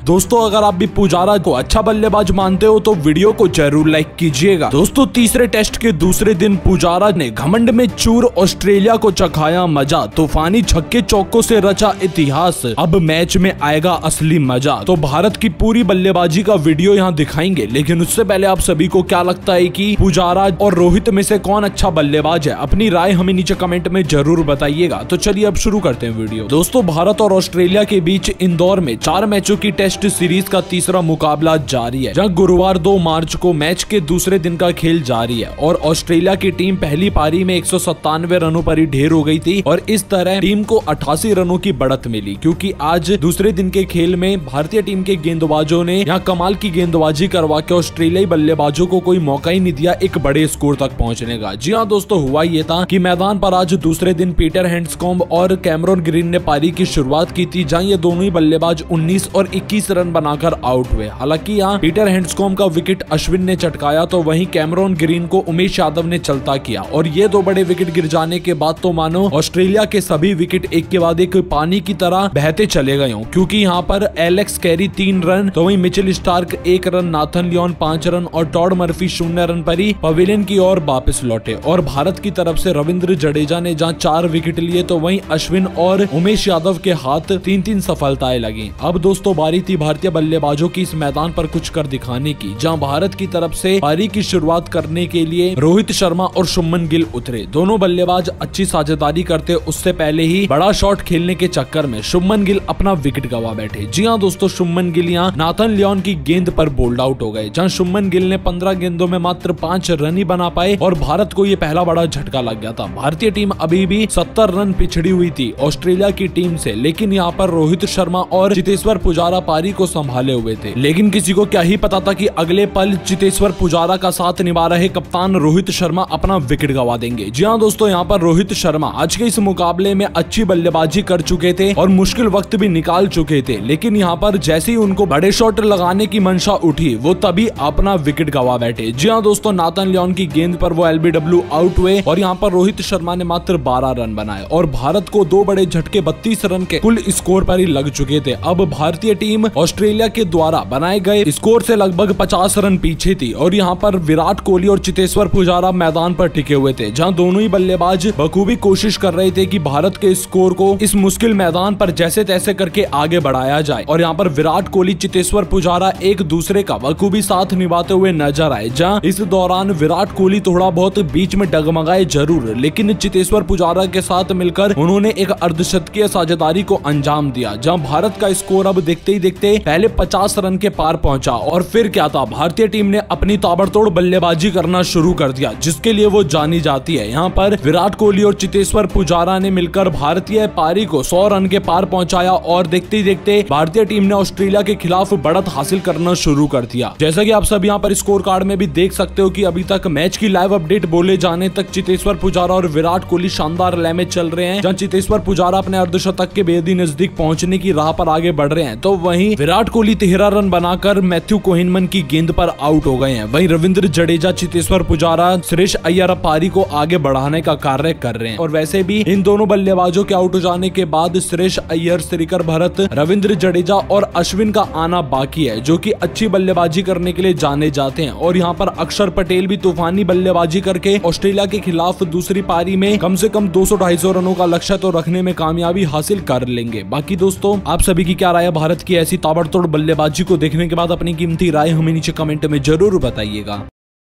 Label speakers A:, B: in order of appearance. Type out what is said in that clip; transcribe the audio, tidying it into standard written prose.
A: दोस्तों अगर आप भी पुजारा को अच्छा बल्लेबाज मानते हो तो वीडियो को जरूर लाइक कीजिएगा। दोस्तों तीसरे टेस्ट के दूसरे दिन पुजारा ने घमंड में चूर ऑस्ट्रेलिया को चखाया मजा, तूफानी छक्के चौकों से रचा इतिहास, अब मैच में आएगा असली मजा। तो भारत की पूरी बल्लेबाजी का वीडियो यहाँ दिखाएंगे, लेकिन उससे पहले आप सभी को क्या लगता है कि पुजारा और रोहित में से कौन अच्छा बल्लेबाज है? अपनी राय हमें नीचे कमेंट में जरूर बताइएगा। तो चलिए अब शुरू करते हैं वीडियो। दोस्तों भारत और ऑस्ट्रेलिया के बीच इंदौर में 4 मैचों की टेस्ट सीरीज का तीसरा मुकाबला जारी है, जहां गुरुवार 2 मार्च को मैच के दूसरे दिन का खेल जारी है और ऑस्ट्रेलिया की टीम पहली पारी में 197 रनों पर ही ढेर हो गई थी और इस तरह टीम को 88 रनों की बढ़त मिली, क्योंकि आज दूसरे दिन के खेल में भारतीय टीम के गेंदबाजों ने यहाँ कमाल की गेंदबाजी करवा के ऑस्ट्रेलियाई बल्लेबाजों को कोई मौका ही नहीं दिया एक बड़े स्कोर तक पहुंचने का। जी हाँ दोस्तों, हुआ ये था कि मैदान पर आज दूसरे दिन पीटर हैंड्सकॉम्ब और कैमरन ग्रीन ने पारी की शुरुआत की थी, जहां ये दोनों ही बल्लेबाज 19 और 21 रन बनाकर आउट हुए। हालांकि यहाँ पीटर हैंड्सकॉम्ब का विकेट अश्विन ने चटकाया तो वहीं कैमरन ग्रीन को उमेश यादव ने चलता किया और ये 2 बड़े विकेट गिर जाने के बाद तो मानो ऑस्ट्रेलिया के सभी विकेट एक के बाद एक पानी की तरह बहते चले गए हों, क्योंकि यहाँ पर एलेक्स कैरी 3 रन तो वहीं Mitchell Starc 1 run, Nathan Lyon 5 run और टॉड मर्फी 0 रन पर ही पवेलियन की ओर वापस लौटे। और भारत की तरफ से रविंद्र जडेजा ने जहाँ 4 विकेट लिए तो वहीं अश्विन और उमेश यादव के हाथ 3-3 सफलताएं लगी। अब दोस्तों बारी थी भारतीय बल्लेबाजों की इस मैदान पर कुछ कर दिखाने की, जहां भारत की तरफ से पारी की शुरुआत करने के लिए रोहित शर्मा और शुभमन गिल उतरे। दोनों बल्लेबाज अच्छी साझेदारी करते उससे पहले ही बड़ा शॉट खेलने के चक्कर में शुभमन गिल अपना विकेट गवा बैठे। जी हाँ दोस्तों, शुभमन गिल यहाँ नाथन लियोन की गेंद पर बोल्ड आउट हो गए, जहां शुभमन गिल ने 15 गेंदों में मात्र 5 रन ही बना पाए और भारत को ये पहला बड़ा झटका लग गया था। भारतीय टीम अभी भी 70 रन पिछड़ी हुई थी ऑस्ट्रेलिया की टीम से, लेकिन यहाँ पर रोहित शर्मा और चेतेश्वर पुजारा पारी को संभाले हुए थे। लेकिन किसी को क्या ही पता था कि अगले पल चेतेश्वर पुजारा का साथ निभा रहे कप्तान रोहित शर्मा अपना विकेट गवा देंगे। जी हाँ दोस्तों, यहाँ पर रोहित शर्मा आज के इस मुकाबले में अच्छी बल्लेबाजी कर चुके थे और मुश्किल वक्त भी निकाल चुके थे, लेकिन यहाँ पर जैसे ही उनको बड़े शॉट लगाने की मंशा उठी वो तभी अपना विकेट गवा बैठे। जी हाँ दोस्तों, नाथन लियोन की गेंद पर वो LBW आउट हुए और यहाँ पर रोहित शर्मा ने मात्र 12 रन बनाए और भारत को 2 बड़े झटके 32 रन के कुल स्कोर पर ही लग चुके थे। अब भारतीय टीम ऑस्ट्रेलिया के द्वारा बनाए गए स्कोर से लगभग 50 रन पीछे थी और यहाँ पर विराट कोहली और चेतेश्वर पुजारा मैदान पर टिके हुए थे, जहां दोनों ही बल्लेबाज बखूबी कोशिश कर रहे थे कि भारत के स्कोर को इस मुश्किल मैदान पर जैसे तैसे करके आगे बढ़ाया जाए। और यहाँ पर विराट कोहली चेतेश्वर पुजारा एक दूसरे का बखूबी साथ निभाते हुए नजर आए, जहां इस दौरान विराट कोहली थोड़ा बहुत बीच में डगमगाए जरूर, लेकिन चेतेश्वर पुजारा के साथ मिलकर उन्होंने एक अर्धशतकीय साझेदारी को अंजाम दिया, जहां भारत का स्कोर अब देखते ही देखते पहले 50 रन के पार पहुंचा। और फिर क्या था, भारतीय टीम ने अपनी ताबड़तोड़ बल्लेबाजी करना शुरू कर दिया, जिसके लिए वो जानी जाती है। यहाँ पर विराट कोहली और चेतेश्वर पुजारा ने मिलकर भारतीय पारी को 100 रन के पार पहुंचाया और देखते ही देखते भारतीय टीम ने ऑस्ट्रेलिया के खिलाफ बढ़त हासिल करना शुरू कर दिया। जैसा कि आप सब यहाँ पर स्कोर कार्ड में भी देख सकते हो कि अभी तक मैच की लाइव अपडेट बोले जाने तक चेतेश्वर पुजारा और विराट कोहली शानदार लय में चल रहे हैं, जहाँ चेतेश्वर पुजारा अपने अर्धशतक के बेहद नजदीक पहुंचने की राह पर आगे बढ़ रहे हैं, तो वहीं विराट कोहली 13 रन बनाकर मैथ्यू कोहिनमन की गेंद पर आउट हो गए हैं। वहीं रविंद्र जडेजा, चेतेश्वर पुजारा, सुरेश अय्यर पारी को आगे बढ़ाने का कार्य कर रहे हैं। और वैसे भी इन दोनों बल्लेबाजों के आउट हो जाने के बाद सुरेश अय्यर, श्रीकर भरत, रविंद्र जडेजा और अश्विन का आना बाकी है, जो कि अच्छी बल्लेबाजी करने के लिए जाने जाते हैं। और यहाँ पर अक्षर पटेल भी तूफानी बल्लेबाजी करके ऑस्ट्रेलिया के खिलाफ दूसरी पारी में कम से कम 200-250 रनों का लक्ष्य तो रखने में कामयाबी हासिल कर लेंगे। बाकी दोस्तों आप सभी की क्या राय है भारत की ऐसी ताबड़तोड़ बल्लेबाजी को देखने के बाद? अपनी कीमती राय हमें नीचे कमेंट में जरूर बताइएगा।